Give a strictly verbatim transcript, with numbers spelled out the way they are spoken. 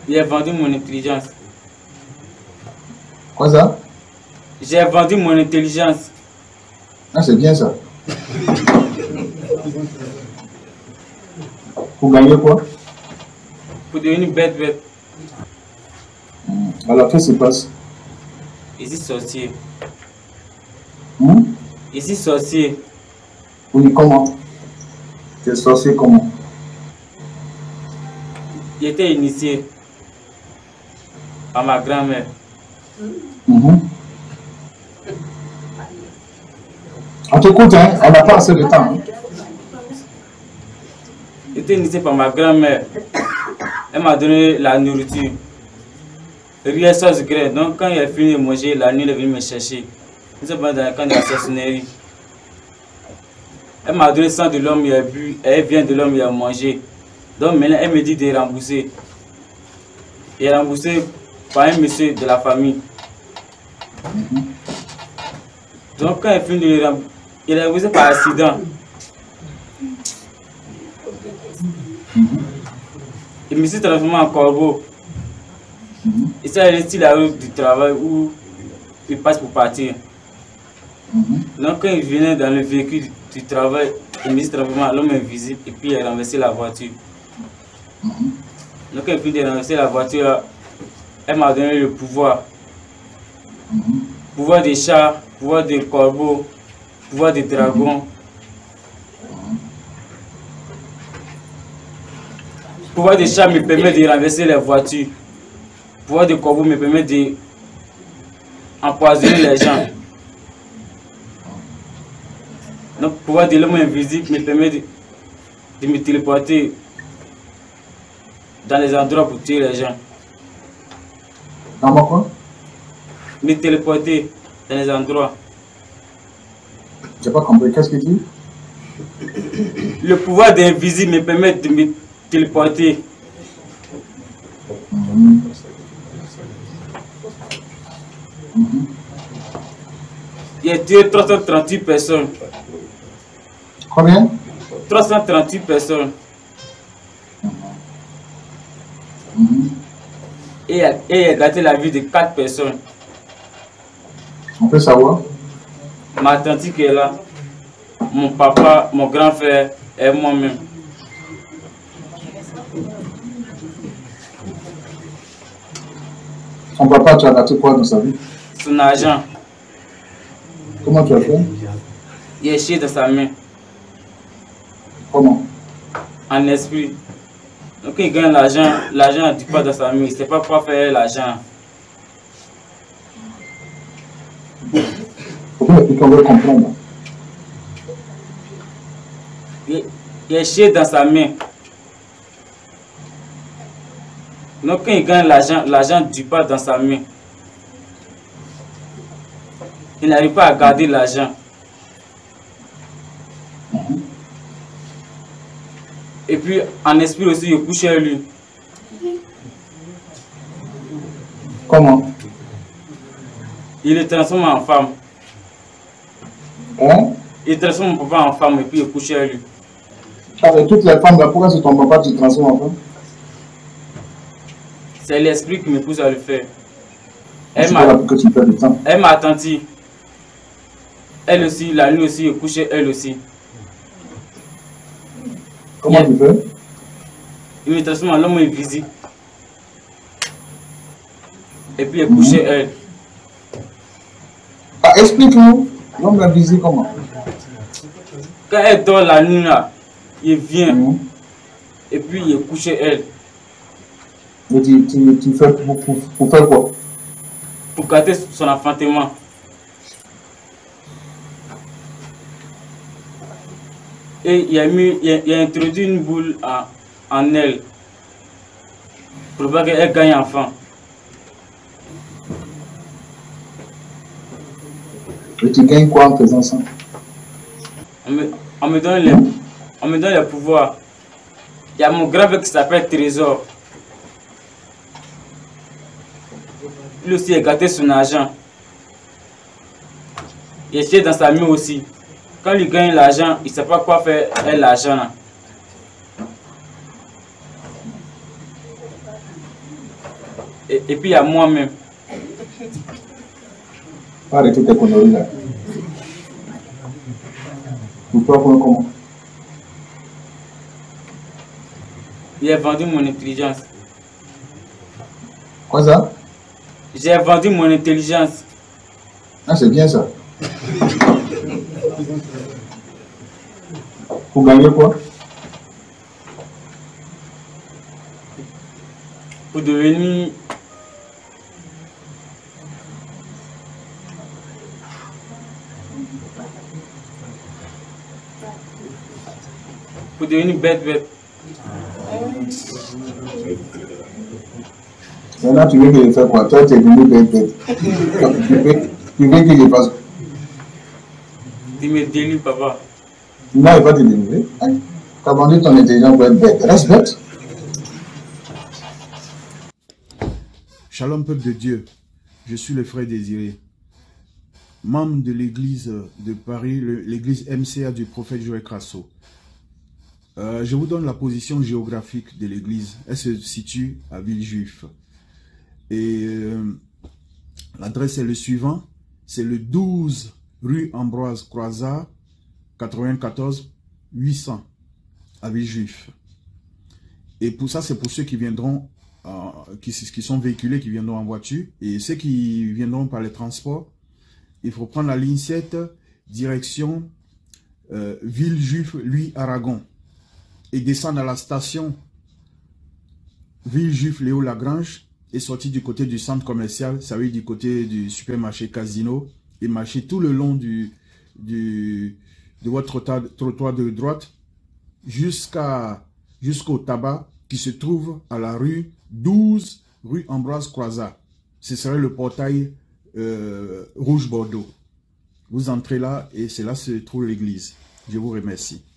J'ai vendu mon intelligence. Quoi ça? J'ai vendu mon intelligence. Ah, c'est bien ça. Pour gagner quoi? Pour devenir bête bête. Mmh. Alors, qu'est-ce qui se passe? Ici sorcier. Mmh? Ici sorcier. Oui, comment? Tu es sorcier comment? J'étais initié par ma grand-mère. Mmh. On t'écoute, hein? On n'a pas assez de temps. Hein? J'étais initié par ma grand-mère. Elle m'a donné la nourriture. Rien sans grain. Donc quand il a fini de manger, la nuit elle est venue me chercher. Nous sommes dans le camp de la sorcellerie. Elle m'a donné sang de l'homme, il a bu. Elle vient de l'homme, il a mangé. Donc maintenant elle me dit de rembourser. Et remboursé par un monsieur de la famille. Mm-hmm. Donc quand elle finit de le rembourser, il est remboursé par accident. Mm-hmm. Et me suis transformé en corbeau. Mm-hmm. Et ça est la route du travail où il passe pour partir. Mm-hmm. Donc quand il venait dans le véhicule du, du travail, il me suis transformé en l'homme invisible et puis il a renversé la voiture. Mm-hmm. Donc quand il finit de renverser la voiture, elle m'a donné le pouvoir. Mm-hmm. Pouvoir des chats, pouvoir des corbeaux, pouvoir des dragons. Mm-hmm. Pouvoir des chats me permet de renverser les voitures. Pouvoir des corbeaux me permet de empoisonner les gens. Donc pouvoir de l'homme invisible me permet de, de me téléporter dans les endroits pour tuer les gens. Comment quoi? Me téléporter dans les endroits. J'ai pas compris, qu'est-ce que tu dis? Le pouvoir d'invisible me permet de me téléporter. Mmh. Mmh. Il a tué trois cent trente-huit personnes. Combien? trois cent trente-huit personnes. Mmh. Et il a gâté la vie de quatre personnes. On peut savoir? Ma tante qui est là, mon papa, mon grand frère et moi-même. Son papa, tu as gâté quoi dans sa vie? Son argent. Comment tu as fait? Il est chié dans sa main. Comment? En esprit. Donc il gagne l'argent, l'argent ne dit pas dans sa main, il ne sait pas quoi faire l'argent. Pourquoi est-ce qu'on veut comprendre? Il, il est chié dans sa main. Donc quand il gagne l'argent, l'argent ne dit pas dans sa main. Il n'arrive pas à garder l'argent. Et puis en esprit aussi, il couche à lui. Comment? Il le transforme en femme. Hein? Il transforme mon papa en femme et puis il couche à lui. Avec toutes les femmes là, pourquoi c'est ton papa qui te transforme en femme? C'est l'esprit qui me pousse à le faire. Elle m'a Elle m'a attendu. Elle aussi, la nuit aussi, il couchait elle aussi. Comment tu fais? Il me transforme en l'homme invisible. Et puis il couchait mmh. elle. Ah, explique-nous. L'homme invisible comment? Quand elle dort la nuit là, il vient. Mmh. Et puis il couchait elle. Mais tu, tu, tu fais pour, pour, pour faire quoi? Pour gâter son enfantement. Et il a, mis, il a, il a introduit une boule en, en elle. Pour pas qu'elle gagne enfant. Et tu gagnes quoi en faisant ça? On me, on me donne les, on me donne les pouvoirs. Il y a mon grand-père qui s'appelle Trésor. Lui aussi a gâté son argent. Il est dans sa main aussi. Quand il gagne l'argent, il ne sait pas quoi faire avec l'argent. Et, et puis il y a moi-même. Arrêtez tes conneries là. Pourquoi, comment? J'ai vendu mon intelligence. Quoi ça? J'ai vendu mon intelligence. Ah, c'est bien ça. Pour gagner quoi? Pour devenir... Pour devenir bête, bête. Maintenant, tu veux que je fasse quoi? Toi, tu es devenu bête, bête. Tu veux, tu veux que je fasse quoi? Tu me délivres, papa. Non, il va te délivrer. Tu as vendu ton intelligence pour être bête. Reste bête. Shalom, peuple de Dieu. Je suis le frère Désiré, membre de l'église de Paris, l'église M C A du prophète Joël Crasso. Euh, je vous donne la position géographique de l'église. Elle se situe à Villejuif. Et euh, l'adresse est le suivant. C'est le douze rue Ambroise Croizat, quatre-vingt-quatorze huit cents à Villejuif. Et pour ça, c'est pour ceux qui viendront, euh, qui, qui sont véhiculés, qui viendront en voiture. Et ceux qui viendront par les transports, il faut prendre la ligne sept, direction euh, Villejuif, lui, Aragon. Et descendre à la station Villejuif, Léo Lagrange, et sortir du côté du centre commercial, ça veut dire du côté du supermarché Casino, et marcher tout le long du, du, de votre trottoir, trottoir de droite jusqu'à jusqu'au tabac qui se trouve à la rue douze, rue Ambroise Croizat. Ce serait le portail euh, rouge Bordeaux. Vous entrez là et c'est là que se trouve l'église. Je vous remercie.